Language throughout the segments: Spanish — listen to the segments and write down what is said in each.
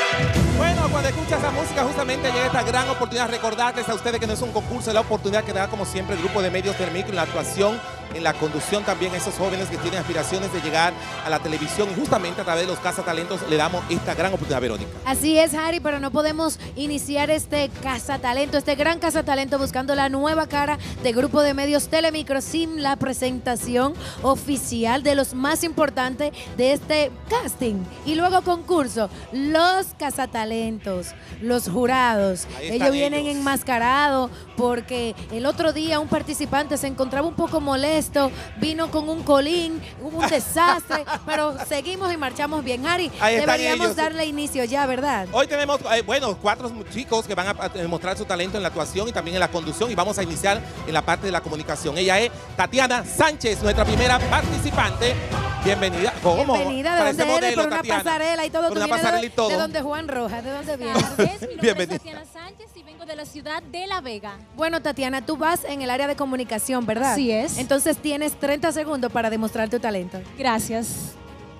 Bueno, cuando escuchas esa música justamente llega esta gran oportunidad. Recordarles a ustedes que no es un concurso, es la oportunidad que da como siempre el grupo de medios Telemicro en la actuación, en la conducción también a esos jóvenes que tienen aspiraciones de llegar a la televisión, y justamente a través de los Cazatalentos le damos esta gran oportunidad, Verónica. Así es, Harry, pero no podemos iniciar este Cazatalento, este gran Cazatalento, buscando la nueva cara de grupo de medios Telemicro sin la presentación oficial de los más importantes de este casting y luego concurso, los Cazatalentos, los jurados. Ellos vienen enmascarados porque el otro día un participante se encontraba un poco molesto, vino con un colín, hubo un desastre, pero seguimos y marchamos bien. Harry, deberíamos darle inicio ya, ¿verdad? Hoy tenemos, bueno, 4 chicos que van a demostrar su talento en la actuación y también en la conducción, y vamos a iniciar en la parte de la comunicación. Ella es Tatiana Sánchez, nuestra primera participante. Bienvenida. ¿Cómo? Bienvenida, ¿de dónde eres? Por una pasarela y todo. Por una pasarela y todo. ¿De dónde, Juan Rojas? ¿De dónde vienes? Mi nombre es Tatiana Sánchez y vengo de la ciudad de La Vega. Bueno, Tatiana, tú vas en el área de comunicación, ¿verdad? Así es. Entonces tienes 30 segundos para demostrar tu talento. Gracias.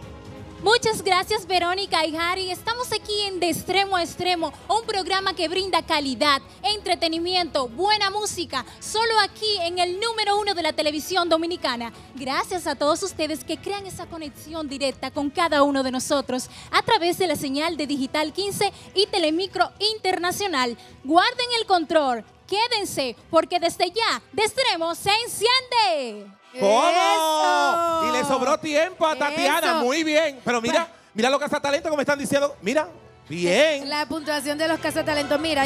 Muchas gracias, Verónica y Harry. Estamos aquí en De Extremo a Extremo, un programa que brinda calidad, entretenimiento, buena música, solo aquí en el número 1 de la televisión dominicana. Gracias a todos ustedes que crean esa conexión directa con cada uno de nosotros a través de la señal de Digital 15 y Telemicro Internacional. Guarden el control, quédense, porque desde ya, De Extremo se enciende. ¿Cómo? ¡Eso! Y le sobró tiempo a Tatiana. ¡Eso! Muy bien. Pero mira, mira los Cazatalentos como están diciendo. Mira, bien. La puntuación de los Cazatalentos. Mira,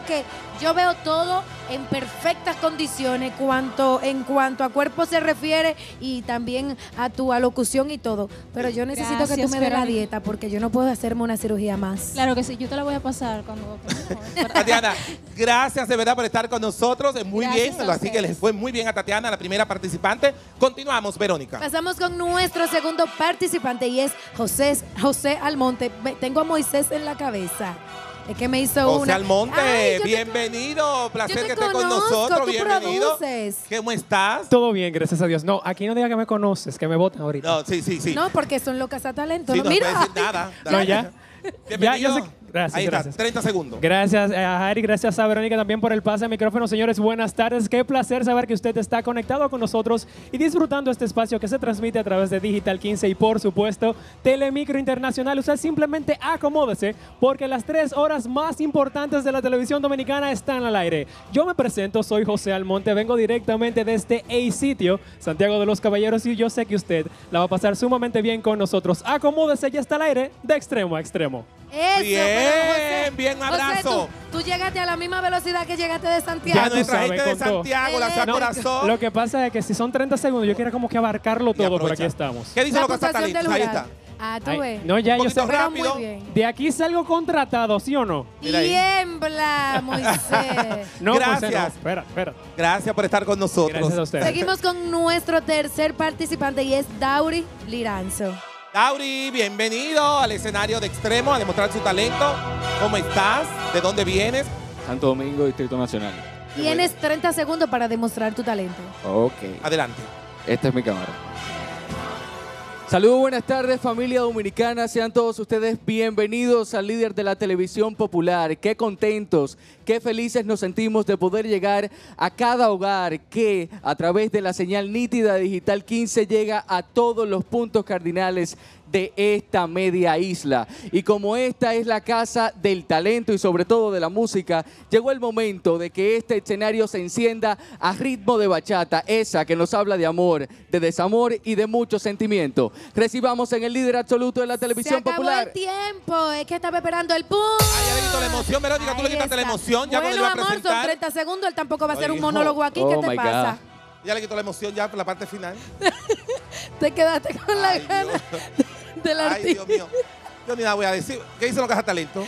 yo veo todo en perfectas condiciones en cuanto a cuerpo se refiere y también a tu alocución y todo. Pero yo necesito que tú Gracias, me des la Verónica. dieta porque yo no puedo hacerme una cirugía más. Claro que sí, yo te la voy a pasar cuando... Tatiana, gracias de verdad por estar con nosotros. Muy Gracias bien. a Así que ustedes. les fue muy bien a Tatiana, la primera participante. Continuamos, Verónica. Pasamos con nuestro segundo participante y es José Almonte. Tengo a Moisés en la cabeza. Es que me hizo José una... Almonte, Ay, yo te bienvenido. Placer yo te que estés con conozco, nosotros. tú Bienvenido. produces. ¿Cómo estás? Todo bien, gracias a Dios. No, aquí no diga que me conoces, que me votan ahorita. No, sí. No, porque son los Cazatalentos. Sí, ¿no? no Mira. puedes decir nada. No, ya. Bienvenido. Ya sé. Gracias, Ahí gracias. está, 30 segundos. Gracias a Harry, gracias a Verónica también por el pase de micrófono. Señores, buenas tardes. Qué placer saber que usted está conectado con nosotros y disfrutando este espacio que se transmite a través de Digital 15 y, por supuesto, Telemicro Internacional. Usted simplemente acomódese porque las 3 horas más importantes de la televisión dominicana están al aire. Yo me presento, soy José Almonte, vengo directamente desde sitio, Santiago de los Caballeros, y yo sé que usted la va a pasar sumamente bien con nosotros. Acomódese, ya está al aire, de extremo a extremo. Eso, Bien, pero José, bien, un abrazo. José, tú llegaste a la misma velocidad que llegaste de Santiago. Ya tú nuestra sabes, gente de con todo. Santiago, la ciudad No, corazón. lo que pasa es que si son 30 segundos, yo quiero como que abarcarlo Y todo, por aprovecha. aquí estamos. ¿Qué dicen La los puntuación del Cazatalentos? Ahí jurado. está. Ah, tú Ay, ves. no, ya Un yo poquito sé. Pero rápido. muy bien. De aquí salgo contratado, ¿sí o no? Mira ahí. Tiembla, Moisés. No, Gracias. José, no. Espera. Gracias por estar con nosotros. Gracias a ustedes. Seguimos con nuestro tercer participante y es Dauri Liranzo. Dauri, bienvenido al escenario de Extremo a demostrar su talento. ¿Cómo estás? ¿De dónde vienes? Santo Domingo, Distrito Nacional. Tienes 30 segundos para demostrar tu talento. Ok, Adelante. esta es mi cámara. Saludos, buenas tardes, familia dominicana. Sean todos ustedes bienvenidos al líder de la televisión popular. Qué contentos, qué felices nos sentimos de poder llegar a cada hogar que a través de la señal nítida Digital 15 llega a todos los puntos cardinales de esta media isla. Y como esta es la casa del talento y sobre todo de la música, llegó el momento de que este escenario se encienda a ritmo de bachata, esa que nos habla de amor, de desamor y de mucho sentimiento. Recibamos en el líder absoluto de la televisión Se acabó pues. popular. el tiempo, es que estaba esperando el pum. Ay, ya le quito la emoción, Verónica. Tú le Ahí quitaste la está. emoción ya cuando Bueno, le iba a amor, son presentar. 30 segundos, él tampoco va a hacer Ay, un hijo. monólogo aquí, Oh, ¿qué te my pasa? Ya le quitó la emoción ya por la parte final. Te quedaste con la Ay, gana Dios. del Ay, artista. Dios mío. Yo ni nada voy a decir. ¿Qué dicen los Cazatalentos?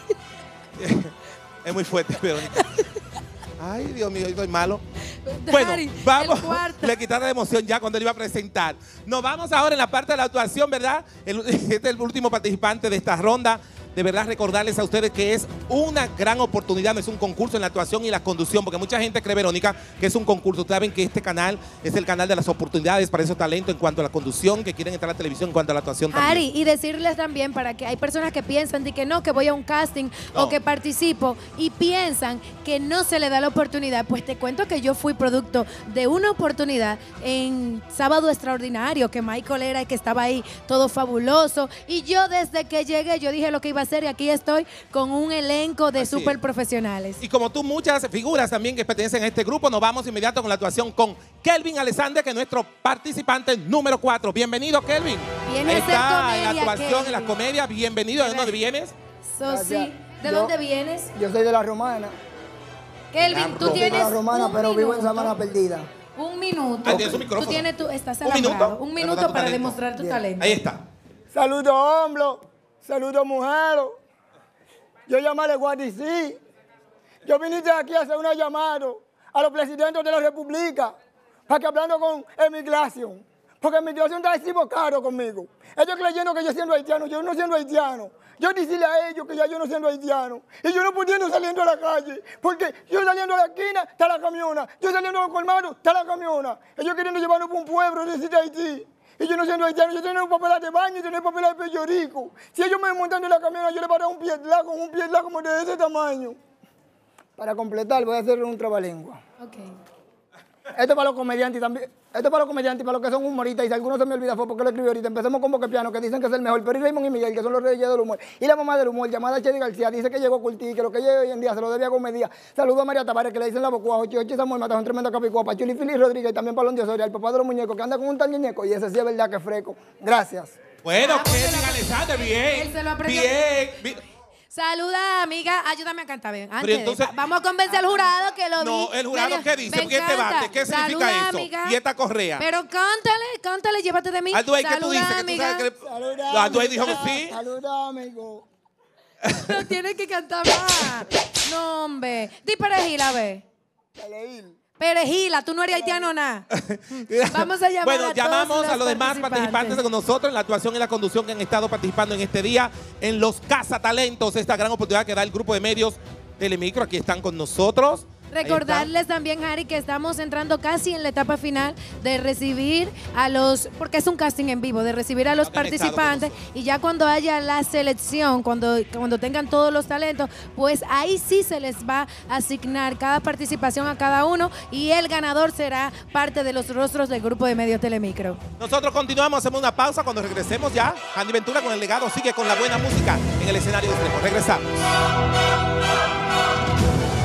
Es muy fuerte, Verónica. Ay, Dios mío, yo estoy malo. Bueno, Dari, vamos. el cuarto. Le quitaron la emoción ya cuando él iba a presentar. Nos vamos ahora en la parte de la actuación, ¿verdad? Este es el último participante de esta ronda. de verdad recordarles a ustedes que es una gran oportunidad, no es un concurso en la actuación y la conducción, porque mucha gente cree, Verónica, que es un concurso. Ustedes saben que este canal es el canal de las oportunidades para esos talentos en cuanto a la conducción, que quieren entrar a la televisión en cuanto a la actuación también. Ari, y decirles también para que hay personas que piensan de que no, que voy a un casting o que participo y piensan que no se le da la oportunidad. Pues te cuento que yo fui producto de una oportunidad en Sábado Extraordinario, que Michael era el que estaba ahí, todo fabuloso. Y yo desde que llegué, yo dije lo que iba a hacer y aquí estoy con un elenco de súper profesionales. Y como tú, muchas figuras también que pertenecen a este grupo, nos vamos inmediato con la actuación con Kelvin Alexander, que es nuestro participante número 4. Bienvenido, Kelvin. Viene Ahí a hacer está, comedia, en la actuación, Kelvin. en la comedia. Bienvenido. ¿De dónde vienes? Sí. ¿De dónde vienes? Yo soy de La Romana. Kelvin, tú Yo soy de tienes La Romana, un pero vivo en minuto. Sabana Perdida. Un minuto. Ah, tienes un micrófono. Tú tienes estás ¿Un minuto? alambrado. Un minuto Demostrar tu para talento. demostrar tu Bien. talento. Ahí está. Saludos, hombres. Saludos, mujeres. Yo llamaré Guadisí. Yo vine aquí a hacer una llamada a los presidentes de la República para que hablando con emigración. Porque emigración está equivocado conmigo. Ellos creyendo que yo siendo haitiano, yo no siendo haitiano. Yo decirle a ellos que ya yo no siendo haitiano. Y yo no pudiendo saliendo a la calle. Porque yo saliendo a la esquina, está la camiona. Yo saliendo a los colmados, está la camiona. Ellos queriendo llevarnos por un pueblo, decir Haití. Y yo no siendo haitiano, yo tengo un papel de baño y tengo papel de pellorico. Si ellos me montan en la camiona, yo le voy a dar un piedra con un piedra como de ese tamaño. Para completar, voy a hacer un trabalengua. Ok. Esto es para los comediantes también. Esto es para los comediantes y para los que son humoristas. Y si alguno se me olvida fue porque lo escribí ahorita. Empecemos con Boquepiano, que dicen que es el mejor. Pero y Raymond y Miguel, que son los reyes del humor. Y la mamá del humor, llamada Chedi García, dice que llegó Curti, que lo que llega hoy en día se lo debía comedia. Saludo a María Tavares, que le dicen la Bocua, Ochi Samuel Matajón, tremendo capicúa, para Chuli Fili Rodríguez y también para Londio Soria, el papá de los muñecos, que anda con un tal muñeco. Y ese sí es verdad que es freco. Gracias. Bueno, Ah, porque Kelvin la- Alexander, Él bien. se lo aprendió. Bien. Saluda, amiga. Ayúdame a cantar bien. Pero Antes, entonces- vamos a convencer al jurado que lo No, vi. el jurado, Medio- ¿qué dice? me ¿Quién te encanta. bate? ¿Qué significa Saluda, eso? amiga. Y esta correa. Pero cántale, llévate de mí. Alduey, ¿qué tú Saluda, dices? Que tú amiga. sabes que... Saludos. Alduey dijo que sí. Saludos, amigo. No tienes que cantar más. No, hombre. Di perejila, ve. Perejila, tú no eres haitiano nada. Vamos a llamar Bueno, a todos llamamos a los los demás participantes con nosotros en la actuación y la conducción que han estado participando en este día en los Cazatalentos, esta gran oportunidad que da el grupo de medios Telemicro. Aquí están con nosotros. Ahí Recordarles también, Harry, que estamos entrando casi en la etapa final de recibir a los, porque es un casting en vivo, de recibir a los Han estado con participantes y ya cuando haya la selección, cuando tengan todos los talentos, pues ahí sí se les va a asignar cada participación a cada uno y el ganador será parte de los rostros del grupo de medios Telemicro. Nosotros continuamos, hacemos una pausa. Cuando regresemos ya, Andy Ventura con el legado sigue con la buena música en el escenario de extremo. Regresamos.